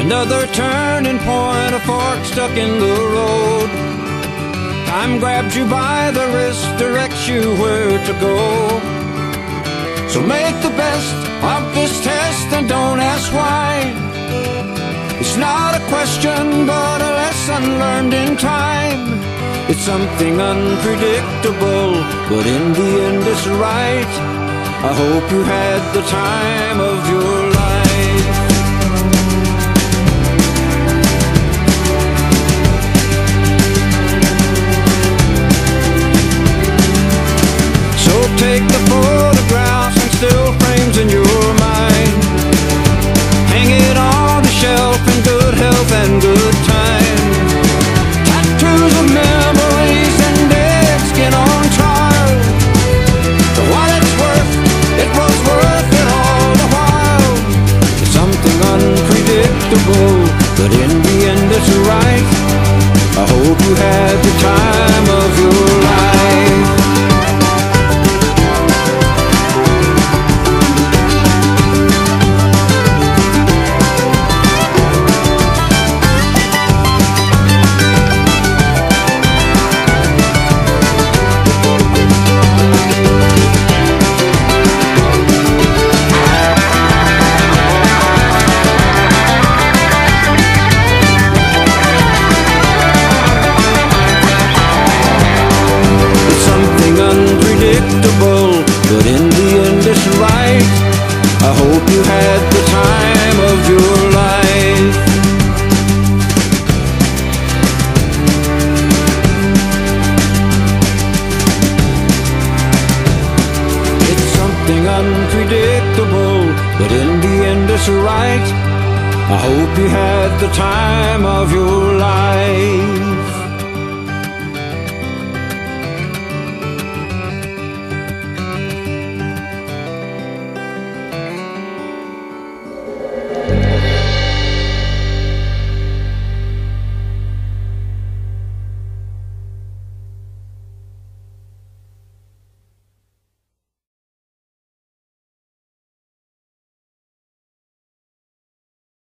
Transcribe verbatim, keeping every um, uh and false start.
Another turning point, a fork stuck in the road. Time grabs you by the wrist, directs you where to go. So make the best of this test and don't ask why. It's not a question, but a lesson learned in time. It's something unpredictable, but in the end it's right. I hope you had the time of your life. So take the photographs and still frames in your mind. Hang it on the shelf in good health and good time. Tattoos of memories and dead skin on trial. For what it's worth, it was worth it all the while. It's something unpredictable, but in the end it's right. I hope you had the time of your life. But in the end it's right. I hope you had the time of your life. It's something unpredictable, but in the end it's right. I hope you had the time of your life.